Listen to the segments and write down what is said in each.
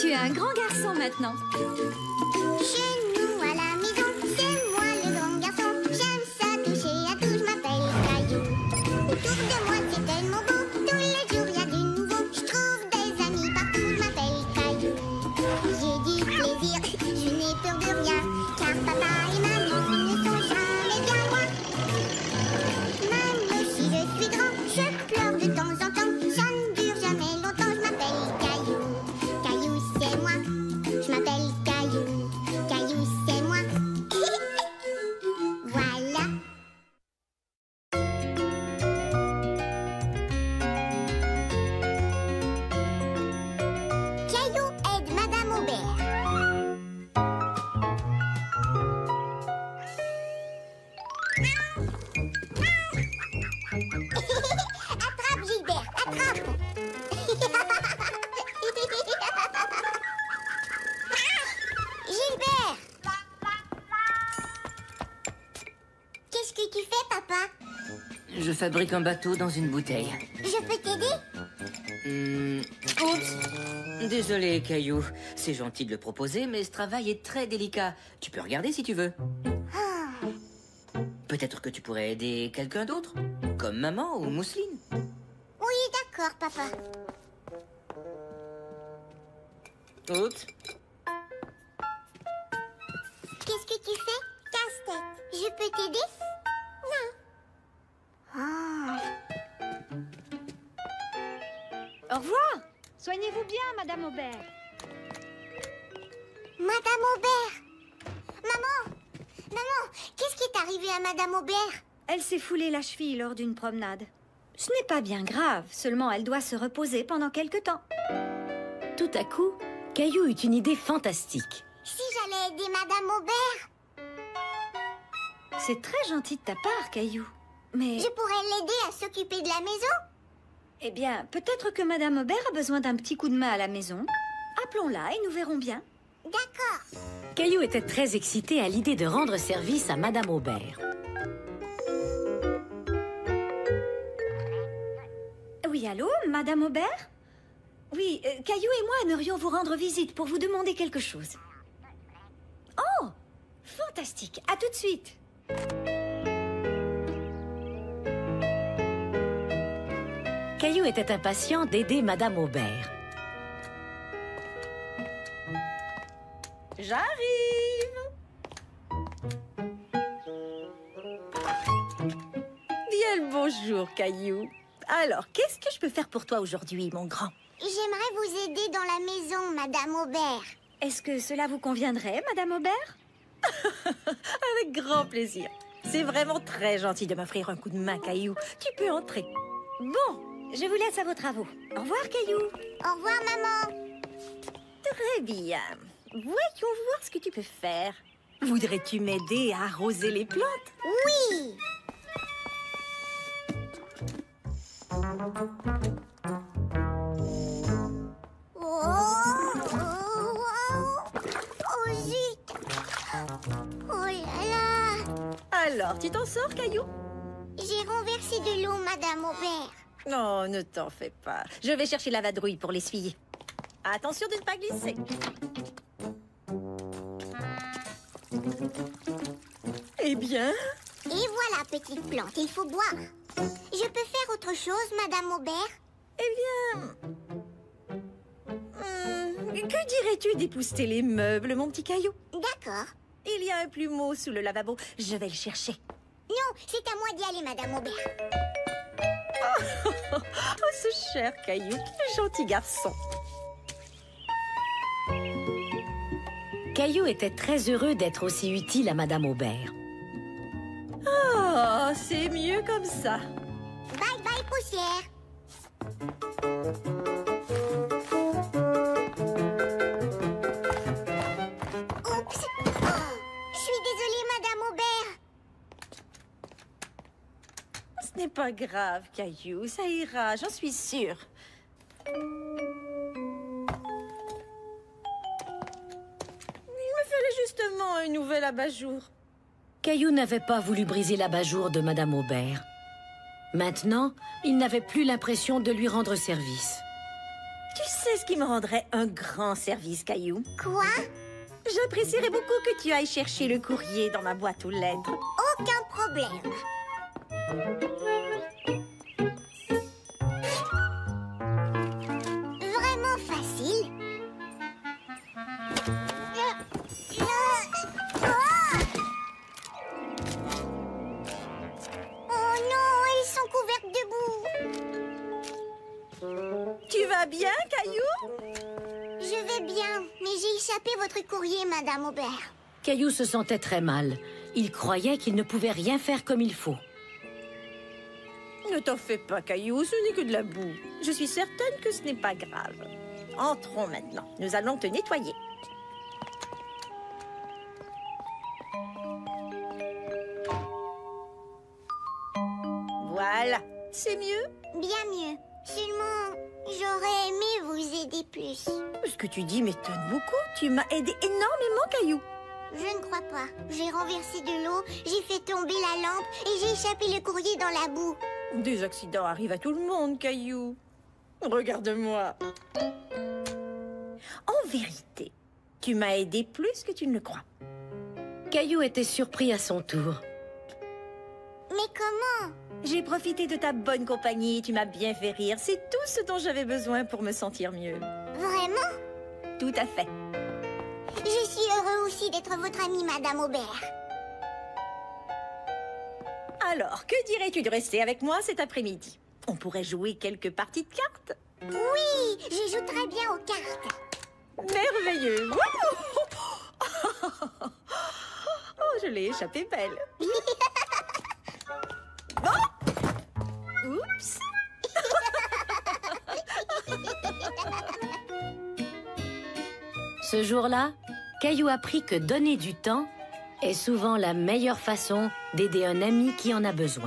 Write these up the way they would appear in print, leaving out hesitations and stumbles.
Tu es un grand garçon maintenant. Chez nous à la maison, c'est moi le grand garçon. J'aime ça toucher à tout, je m'appelle Caillou. Autour de moi c'est tellement beau, tous les jours y a du nouveau. Je trouve des amis partout, je m'appelle Caillou. J'ai du plaisir, je n'ai peur de rien, car papa et maman ne sont jamais bien loin. Même si je suis grand, je pleure de temps en temps. Ça ne dure jamais longtemps, je m'appelle Caillou. Caillou c'est moi, je m'appelle Caillou. Caillou c'est moi. Voilà. Caillou aide Madame Aubert. Attrape Gilbert, attrape. Gilbert. Qu'est-ce que tu fais, papa? Je fabrique un bateau dans une bouteille. Je peux t'aider? Oups! Désolé, Caillou. C'est gentil de le proposer, mais ce travail est très délicat. Tu peux regarder si tu veux. Ah. Peut-être que tu pourrais aider quelqu'un d'autre, comme maman ou Mousseline. Oui, d'accord, papa. Oups! Qu'est-ce que tu fais? Casse-tête. Je peux t'aider? Non. Ah. Au revoir. Soignez-vous bien, Madame Aubert. Madame Aubert. Maman. Maman, qu'est-ce qui est arrivé à Madame Aubert? Elle s'est foulée la cheville lors d'une promenade. Ce n'est pas bien grave, seulement elle doit se reposer pendant quelque temps. Tout à coup, Caillou eut une idée fantastique. Si j'allais aider Madame Aubert, C'est très gentil de ta part, Caillou. Mais, je pourrais l'aider à s'occuper de la maison. eh bien, peut-être que Madame Aubert a besoin d'un petit coup de main à la maison. Appelons-la et nous verrons bien. D'accord. Caillou était très excité à l'idée de rendre service à Madame Aubert. Oui, allô, Madame Aubert? Oui, Caillou et moi aimerions vous rendre visite pour vous demander quelque chose. Oh, fantastique. À tout de suite. Caillou était impatient d'aider Madame Aubert. J'arrive. Bien le bonjour, Caillou. Alors, qu'est-ce que je peux faire pour toi aujourd'hui, mon grand? J'aimerais vous aider dans la maison, Madame Aubert. Est-ce que cela vous conviendrait, Madame Aubert? Avec grand plaisir. C'est vraiment très gentil de m'offrir un coup de main, Caillou. Tu peux entrer. Bon, je vous laisse à vos travaux. Au revoir, Caillou. Au revoir, maman. Très bien. Voyons voir ce que tu peux faire. Voudrais-tu m'aider à arroser les plantes? Oui. Oh, zut. Oh là là. Alors, tu t'en sors, Caillou? J'ai renversé de l'eau, Madame Aubert. Non, ne t'en fais pas. Je vais chercher la vadrouille pour l'essuyer. Attention de ne pas glisser. Eh bien? Et voilà, petite plante, il faut boire. Je peux faire autre chose, Madame Aubert? Eh bien... que dirais-tu d'épousseter les meubles, mon petit Caillou? D'accord. Il y a un plumeau sous le lavabo. Je vais le chercher. Non, c'est à moi d'y aller, Madame Aubert. Oh, ce cher Caillou, quel gentil garçon. Caillou était très heureux d'être aussi utile à Madame Aubert. Oh, c'est mieux comme ça. Bye bye, poussière. Oups. Oh, je suis désolée, Madame Aubert. Ce n'est pas grave, Caillou. Ça ira, j'en suis sûre. Il me fallait justement un nouvel abat-jour. Caillou n'avait pas voulu briser l'abat-jour de Madame Aubert. Maintenant, il n'avait plus l'impression de lui rendre service. Tu C'est ce qui me rendrait un grand service, Caillou. Quoi? J'apprécierais beaucoup que tu ailles chercher le courrier dans ma boîte aux lettres. Aucun problème. Vraiment facile. Oh non, ils sont couverts de boue. Tu vas bien, Caillou? Je vais bien, mais j'ai échappé votre courrier, Madame Aubert. Caillou se sentait très mal. Il croyait qu'il ne pouvait rien faire comme il faut. Ne t'en fais pas, Caillou, ce n'est que de la boue. Je suis certaine que ce n'est pas grave. Entrons maintenant. Nous allons te nettoyer. Voilà, c'est mieux. Bien mieux. Seulement, j'aurais aimé vous aider plus. Ce que tu dis m'étonne beaucoup. Tu m'as aidé énormément, Caillou. Je ne crois pas. J'ai renversé de l'eau, j'ai fait tomber la lampe et j'ai échappé le courrier dans la boue. Des accidents arrivent à tout le monde, Caillou. Regarde-moi. En vérité, tu m'as aidé plus que tu ne le crois. Caillou était surpris à son tour. Mais comment? J'ai profité de ta bonne compagnie et tu m'as bien fait rire. C'est tout ce dont j'avais besoin pour me sentir mieux. Vraiment? Tout à fait. Je suis heureux aussi d'être votre amie, Madame Aubert. Alors, que dirais-tu de rester avec moi cet après-midi? On pourrait jouer quelques parties de cartes. Oui, je joue très bien aux cartes. Merveilleux. Oh, je l'ai échappé belle. Bon. Oups. Ce jour-là, Caillou apprit que donner du temps est souvent la meilleure façon d'aider un ami qui en a besoin.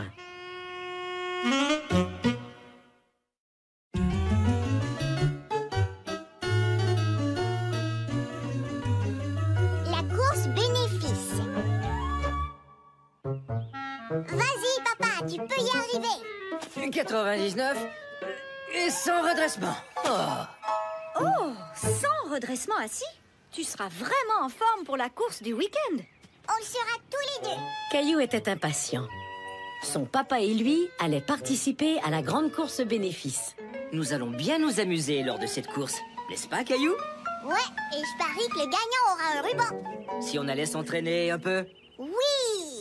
La course bénéfice. Vas-y, papa, tu peux y arriver. 99 et sans redressement. Oh. Oh, sans redressement assis? Tu seras vraiment en forme pour la course du week-end. On le sera tous les deux. Caillou était impatient. Son papa et lui allaient participer à la grande course bénéfice. Nous allons bien nous amuser lors de cette course, n'est-ce pas, Caillou? Ouais, et je parie que le gagnant aura un ruban. Si on allait s'entraîner un peu. Oui.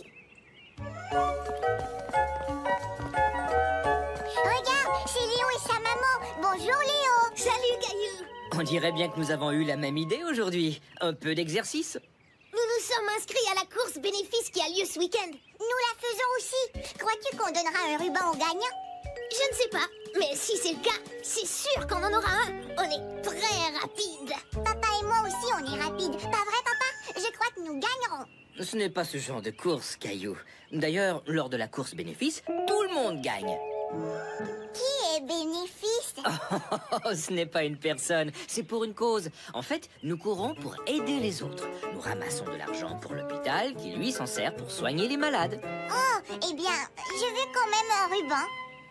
Regarde, c'est Léo et sa maman. Bonjour, Léo. Salut, Caillou. On dirait bien que nous avons eu la même idée aujourd'hui. Un peu d'exercice. Nous nous sommes inscrits à la course bénéfice qui a lieu ce week-end. Nous la faisons aussi. Crois-tu qu'on donnera un ruban au gagnant? Je ne sais pas, mais si c'est le cas, c'est sûr qu'on en aura un. On est très rapide. Papa et moi aussi, on est rapides. Pas vrai, papa? Je crois que nous gagnerons. Ce n'est pas ce genre de course, Caillou. D'ailleurs, lors de la course bénéfice, tout le monde gagne. Qui est bénéfice? Oh, ce n'est pas une personne, c'est pour une cause. En fait, nous courons pour aider les autres. Nous ramassons de l'argent pour l'hôpital qui, lui, s'en sert pour soigner les malades. Oh, eh bien, je veux quand même un ruban.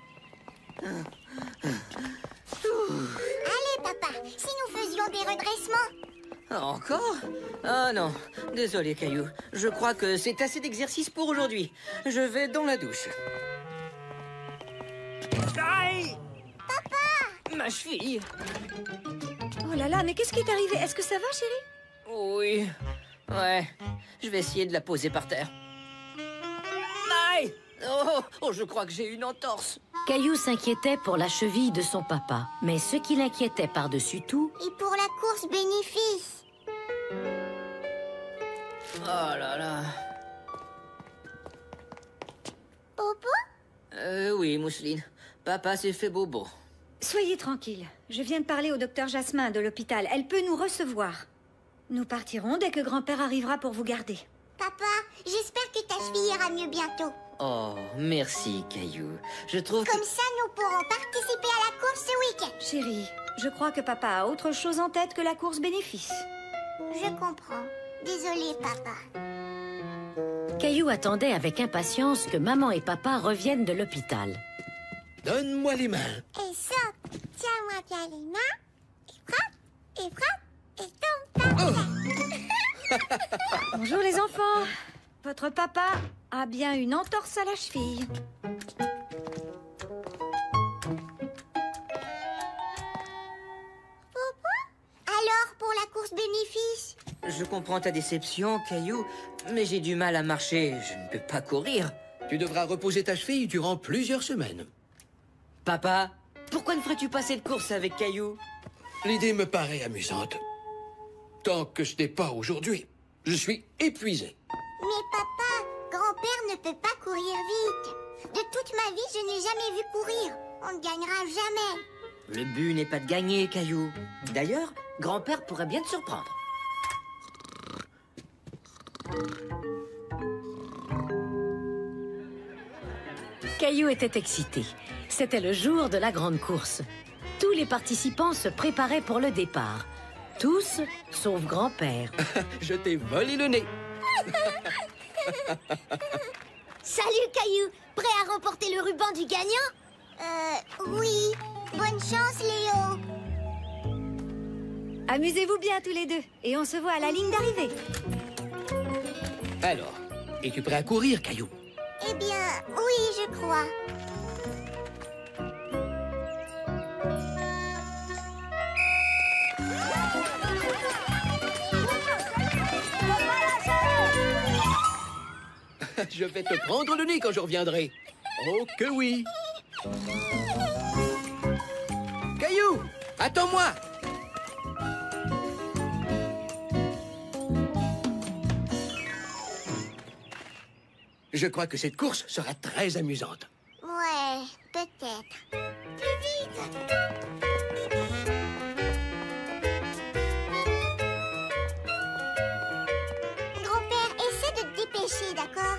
Allez, papa, si nous faisions des redressements. Encore? Ah non, désolé, Caillou. Je crois que c'est assez d'exercice pour aujourd'hui. Je vais dans la douche. Aïe! Papa! Ma cheville! Oh là là, mais qu'est-ce qui est arrivé? Est-ce que ça va, chérie? Oui. Ouais. Je vais essayer de la poser par terre. Aïe! Oh, je crois que j'ai une entorse. Caillou s'inquiétait pour la cheville de son papa. Mais ce qui l'inquiétait par-dessus tout, Et pour la course bénéfice. Oh là là. Popo? Oui, Mousseline. Papa s'est fait bobo. Soyez tranquille. Je viens de parler au docteur Jasmin de l'hôpital. Elle peut nous recevoir. Nous partirons dès que grand-père arrivera pour vous garder. Papa, j'espère que ta cheville ira mieux bientôt. Oh, merci, Caillou. Je trouve que... Comme ça, nous pourrons participer à la course ce week-end. Chérie, je crois que papa a autre chose en tête que la course bénéfice. Je comprends. Désolée, papa. Caillou attendait avec impatience que maman et papa reviennent de l'hôpital. Donne-moi les mains. Et ça, tiens-moi bien les mains. Et Bonjour les enfants. Votre papa a bien une entorse à la cheville. Alors, pour la course bénéfice? Je comprends ta déception, Caillou, mais j'ai du mal à marcher. Je ne peux pas courir. Tu devras reposer ta cheville durant plusieurs semaines. Papa, pourquoi ne ferais-tu pas cette course avec Caillou? L'idée me paraît amusante. Tant que ce n'est pas aujourd'hui. Je suis épuisé. Mais papa, grand-père ne peut pas courir vite. De toute ma vie, je n'ai jamais vu courir. On ne gagnera jamais. Le but n'est pas de gagner, Caillou. D'ailleurs, grand-père pourrait bien te surprendre. Caillou était excité. C'était le jour de la grande course. Tous les participants se préparaient pour le départ. Tous, sauf grand-père. Je t'ai volé le nez. Salut, Caillou. Prêt à remporter le ruban du gagnant? Oui. Bonne chance, Léo. Amusez-vous bien tous les deux. Et on se voit à la ligne d'arrivée. Alors, es-tu prêt à courir, Caillou? Eh bien, oui, je crois. Je vais te prendre le nez quand je reviendrai. Oh que oui. Caillou, attends-moi. Je crois que cette course sera très amusante. Ouais, peut-être. Plus vite! Grand-père, essaie de te dépêcher, d'accord?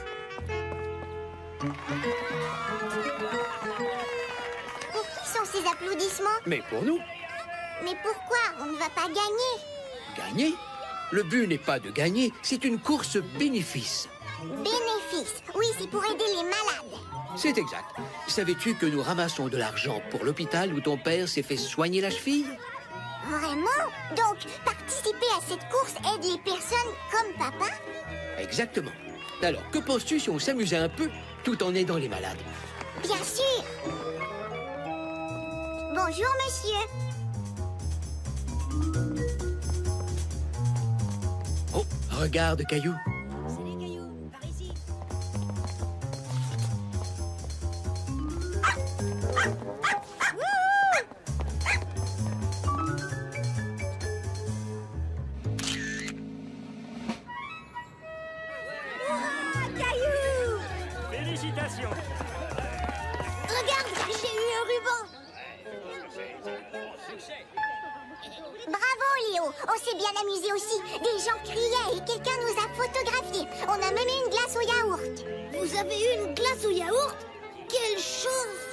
Pour qui sont ces applaudissements? Mais pour nous, Mais pourquoi? On ne va pas gagner. gagner? Le but n'est pas de gagner, c'est une course bénéfice. Bénéfice. Oui, c'est pour aider les malades. C'est exact. Savais-tu que nous ramassons de l'argent pour l'hôpital où ton père s'est fait soigner la cheville? Vraiment? Donc, participer à cette course aide les personnes comme papa? Exactement. Alors, que penses-tu si on s'amusait un peu tout en aidant les malades? Bien sûr. Bonjour, monsieur. Oh, regarde, Caillou. Salut Caillou, par ici. Caillou! Félicitations. Regarde, j'ai eu un ruban. Bravo, Léo. On s'est bien amusé aussi. Des gens criaient et quelqu'un nous a photographiés. On a même eu une glace au yaourt. Vous avez eu une glace au yaourt? Quelle chance!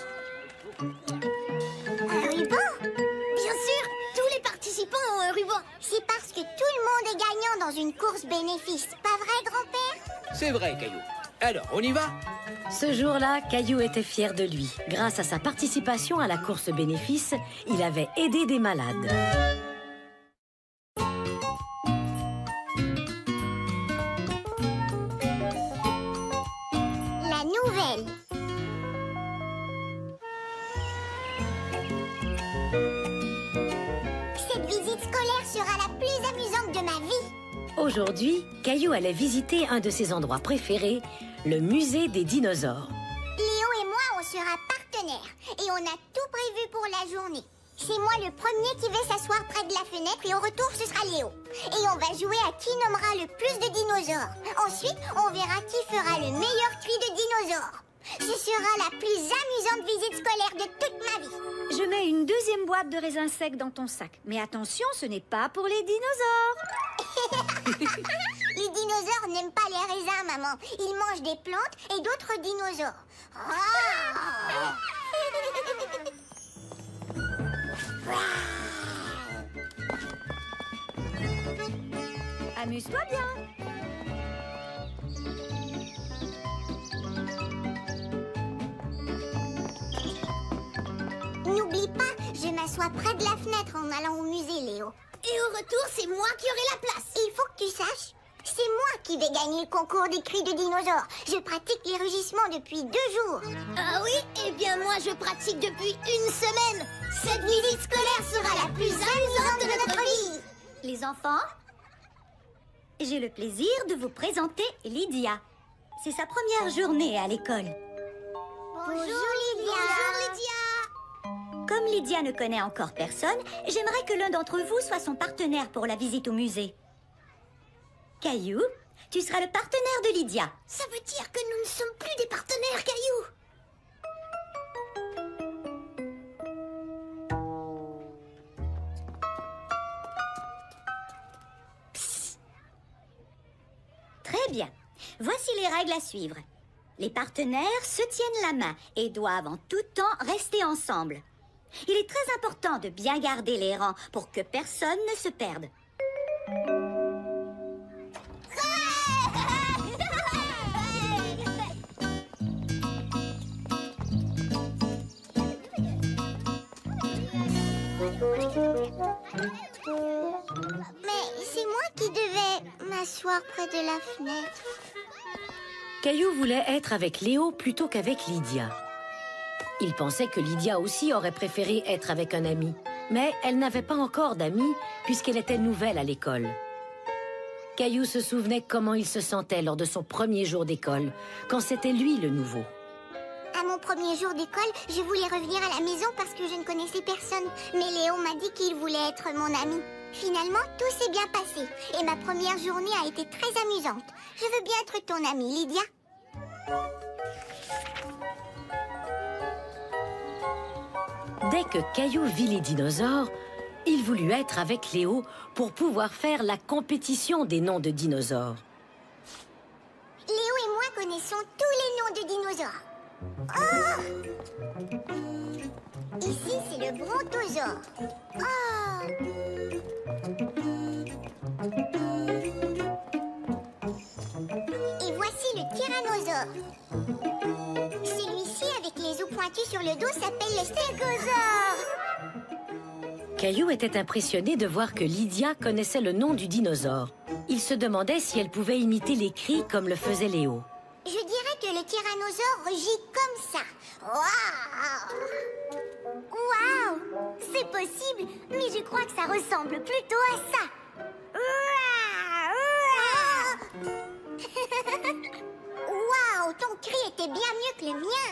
Un ruban? Bien sûr, tous les participants ont un ruban. C'est parce que tout le monde est gagnant dans une course bénéfice. Pas vrai, grand-père? C'est vrai, Caillou. Alors, on y va? Ce jour-là, Caillou était fier de lui. Grâce à sa participation à la course bénéfice, il avait aidé des malades. La nouvelle. Cette visite scolaire sera la plus amusante de ma vie. Aujourd'hui, Caillou allait visiter un de ses endroits préférés, le musée des dinosaures. Léo et moi, on sera partenaires. Et on a tout prévu pour la journée. C'est moi le premier qui vais s'asseoir près de la fenêtre et au retour, ce sera Léo. Et on va jouer à qui nommera le plus de dinosaures. Ensuite, on verra qui fera le meilleur cri de dinosaure. Ce sera la plus amusante visite scolaire de toute ma vie. Je mets une deuxième boîte de raisins secs dans ton sac. Mais attention, ce n'est pas pour les dinosaures. Les dinosaures n'aiment pas les raisins, maman. Ils mangent des plantes et d'autres dinosaures. Ah! Amuse-toi bien. N'oublie pas, je m'assois près de la fenêtre en allant au musée, Léo. Et au retour, c'est moi qui aurai la place. Il faut que tu saches, C'est moi qui vais gagner le concours des cris de dinosaures. Je pratique les rugissements depuis 2 jours. Ah oui? Eh bien moi je pratique depuis 1 semaine. Cette visite scolaire sera la plus amusante de notre vie. Les enfants, j'ai le plaisir de vous présenter Lydia. C'est sa première journée à l'école. Bonjour Lydia. Bonjour Lydia. Comme Lydia ne connaît encore personne, j'aimerais que l'un d'entre vous soit son partenaire pour la visite au musée. Caillou, tu seras le partenaire de Lydia. Ça veut dire que nous ne sommes plus des partenaires, Caillou. Très bien. Voici les règles à suivre. Les partenaires se tiennent la main et doivent en tout temps rester ensemble. Il est très important de bien garder les rangs pour que personne ne se perde. Mais c'est moi qui devais m'asseoir près de la fenêtre. Caillou voulait être avec Léo plutôt qu'avec Lydia. Il pensait que Lydia aussi aurait préféré être avec un ami. Mais elle n'avait pas encore d'amis puisqu'elle était nouvelle à l'école. Caillou se souvenait comment il se sentait lors de son premier jour d'école, quand c'était lui le nouveau. À mon premier jour d'école, je voulais revenir à la maison parce que je ne connaissais personne. Mais Léo m'a dit qu'il voulait être mon ami. Finalement, tout s'est bien passé. Et ma première journée a été très amusante. Je veux bien être ton amie, Lydia. Dès que Caillou vit les dinosaures, il voulut être avec Léo pour pouvoir faire la compétition des noms de dinosaures. Léo et moi connaissons tous les noms de dinosaures. Oh! Ici, c'est le brontosaure. Oh! Et voici le tyrannosaure. Celui-ci, avec les os pointus sur le dos, s'appelle le stégosaure. Caillou était impressionné de voir que Lydia connaissait le nom du dinosaure. Il se demandait si elle pouvait imiter les cris comme le faisait Léo. Je dirais que le tyrannosaure rugit comme ça. Waouh! Waouh! C'est possible, mais je crois que ça ressemble plutôt à ça. Waouh! Ton cri était bien mieux que le mien.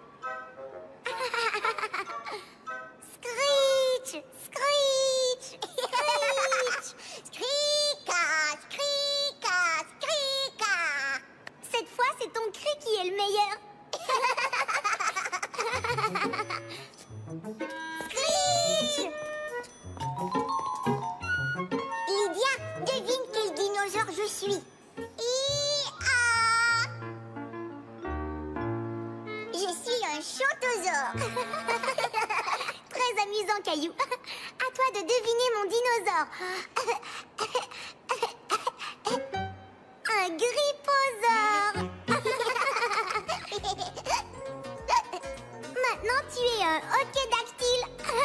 Screech! Screech! Screech! Screeka! Screeka! Screeka! Cette fois, c'est ton cri qui est le meilleur. Screech! Lydia, devine quel dinosaure je suis. Je suis un chontosaure. Très amusant, Caillou. À toi de deviner mon dinosaure. Un gripposaure. Maintenant, tu es un hoquedactyle.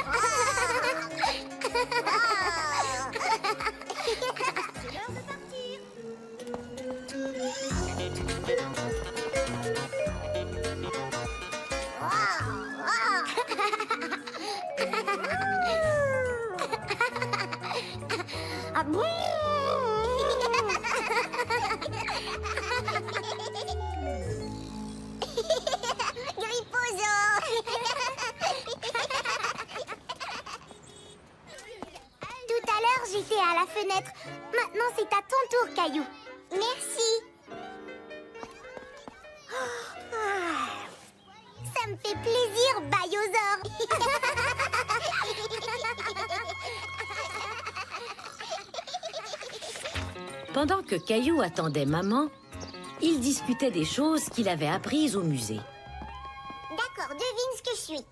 C'est l'heure de partir. Ah bon? Gripposaure. Tout à l'heure, j'étais à la fenêtre. Maintenant, c'est à ton tour, Caillou. Merci. Ça me fait plaisir, Bayosaure. Pendant que Caillou attendait maman, il discutait des choses qu'il avait apprises au musée. D'accord, devine ce que je suis.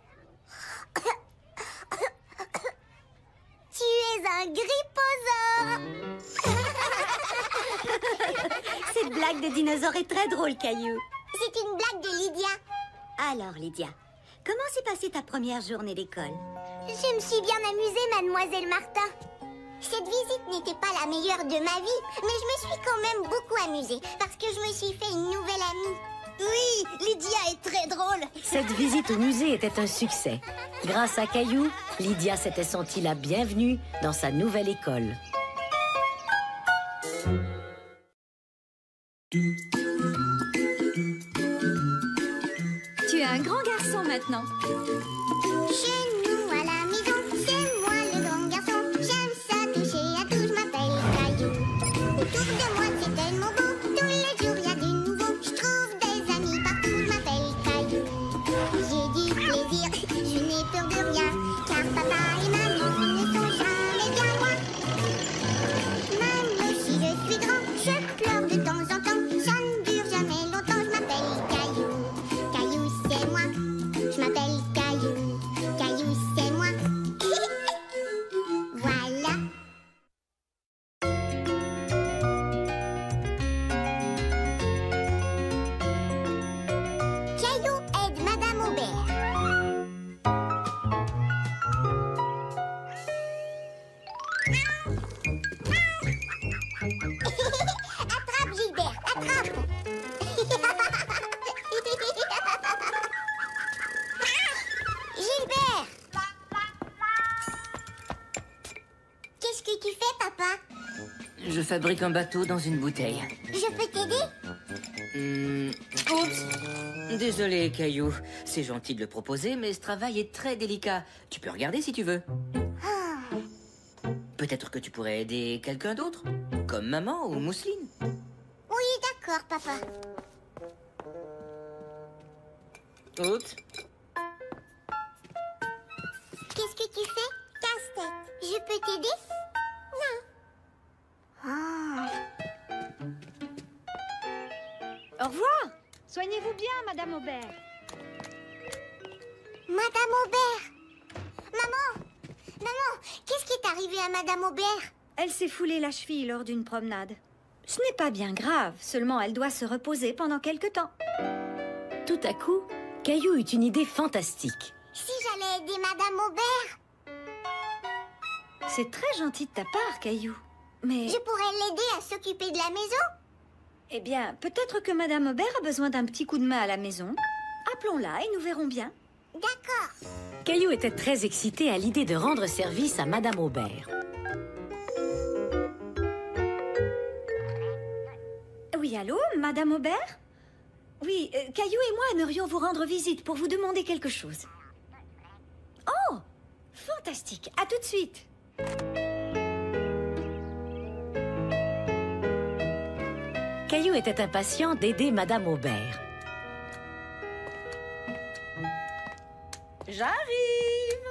Tu es un gripposaure. Cette blague de dinosaure est très drôle, Caillou. C'est une blague de Lydia. Alors, Lydia, comment s'est passée ta première journée d'école? Je me suis bien amusée, mademoiselle Martin. Cette visite n'était pas la meilleure de ma vie, mais je me suis quand même beaucoup amusée parce que je me suis fait une nouvelle amie. Oui, Lydia est très drôle. Cette visite au musée était un succès. Grâce à Caillou, Lydia s'était sentie la bienvenue dans sa nouvelle école. Tu es un grand garçon maintenant. Chez nous à la maison, c'est moi le grand garçon. J'aime ça toucher à tout, je m'appelle Caillou. Autour de moi c'est tellement beau, tous les jours il y a du nouveau. Je trouve des amis partout, je m'appelle Caillou. J'ai du plaisir, je n'ai peur de rien, car papa et maman ne sont jamais bien loin. Même si je suis grand, je pleure de temps en temps. Ça ne dure jamais longtemps, je m'appelle Caillou. Caillou c'est moi, je m'appelle Caillou. Caillou c'est moi. Voilà. Caillou aide Madame Aubert. Attrape Gilbert, attrape. Gilbert. Qu'est-ce que tu fais, papa? Je fabrique un bateau dans une bouteille. Je peux t'aider? Oups. Désolé, Caillou. C'est gentil de le proposer, mais ce travail est très délicat. Tu peux regarder si tu veux. Peut-être que tu pourrais aider quelqu'un d'autre, comme maman ou Mousseline. Oui, d'accord, papa. Oups. Qu'est-ce que tu fais? Casse-tête. Je peux t'aider? Non. Au revoir. Soignez-vous bien, Madame Aubert. Madame Aubert. Maman. Maman, qu'est-ce qui est arrivé à Madame Aubert? Elle s'est foulée la cheville lors d'une promenade. Ce n'est pas bien grave, seulement elle doit se reposer pendant quelque temps. Tout à coup, Caillou eut une idée fantastique. Si j'allais aider Madame Aubert, C'est très gentil de ta part, Caillou. Mais, je pourrais l'aider à s'occuper de la maison. eh bien, peut-être que Madame Aubert a besoin d'un petit coup de main à la maison. Appelons-la et nous verrons bien. D'accord. Caillou était très excité à l'idée de rendre service à Madame Aubert. Oui, allô, Madame Aubert? Oui, Caillou et moi aimerions vous rendre visite pour vous demander quelque chose. Oh, fantastique. À tout de suite. Caillou était impatient d'aider Madame Aubert. J'arrive.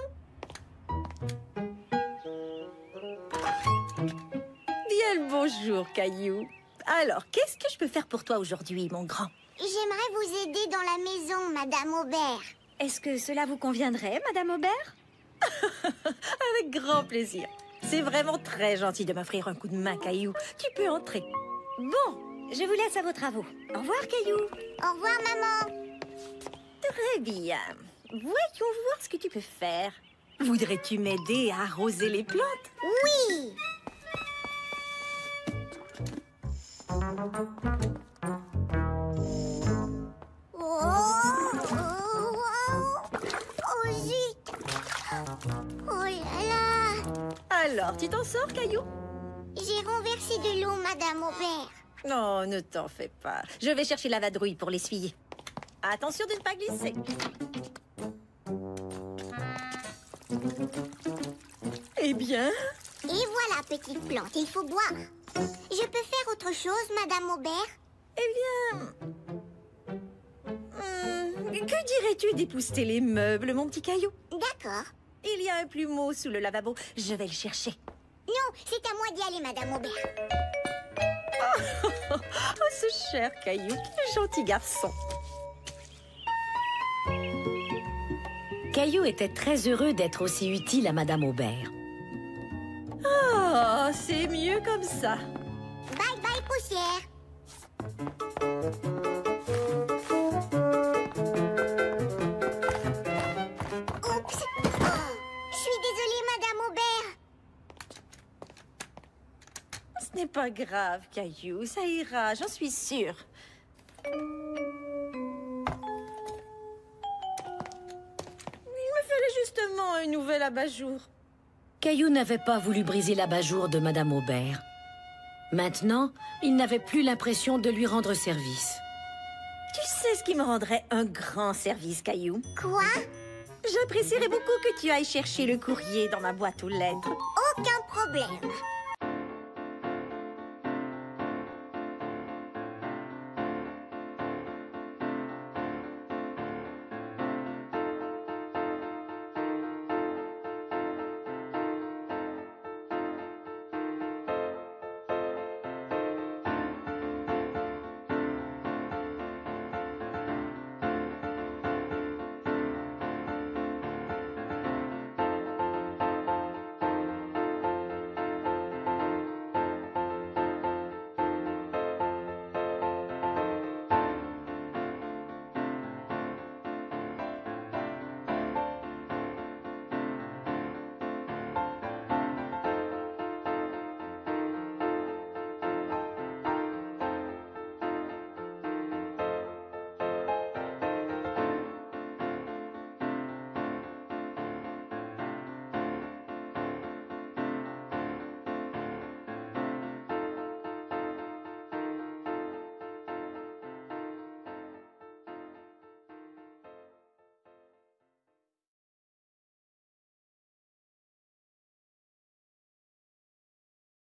Bien le bonjour, Caillou. Alors, qu'est-ce que je peux faire pour toi aujourd'hui, mon grand? J'aimerais vous aider dans la maison, Madame Aubert. Est-ce que cela vous conviendrait, Madame Aubert? Avec grand plaisir. C'est vraiment très gentil de m'offrir un coup de main, Caillou. Tu peux entrer. Bon, je vous laisse à vos travaux. Au revoir, Caillou. Au revoir, maman. Très bien. Voyons voir ce que tu peux faire. Voudrais-tu m'aider à arroser les plantes? Oui. Oh, zut. Oh là là. Alors, tu t'en sors, Caillou? J'ai renversé de l'eau, Madame Aubert. Non, ne t'en fais pas. Je vais chercher la vadrouille pour l'essuyer. Attention de ne pas glisser. Eh bien, Et voilà, petite plante, il faut boire. Je peux faire autre chose, Madame Aubert? que dirais-tu d'épousseter les meubles, mon petit Caillou? D'accord. Il y a un plumeau sous le lavabo. Je vais le chercher. Non, c'est à moi d'y aller, Madame Aubert. Oh, ce cher Caillou, quel gentil garçon. Caillou était très heureux d'être aussi utile à Madame Aubert. Oh, c'est mieux comme ça. Bye bye, poussière. Oups. Oh, je suis désolée, Madame Aubert. Ce n'est pas grave, Caillou. Ça ira, j'en suis sûre. Il me fallait justement un nouvel abat-jour. Caillou n'avait pas voulu briser l'abat-jour de Madame Aubert. Maintenant, il n'avait plus l'impression de lui rendre service. Tu sais ce qui me rendrait un grand service, Caillou? Quoi? J'apprécierais beaucoup que tu ailles chercher le courrier dans ma boîte aux lettres. Aucun problème.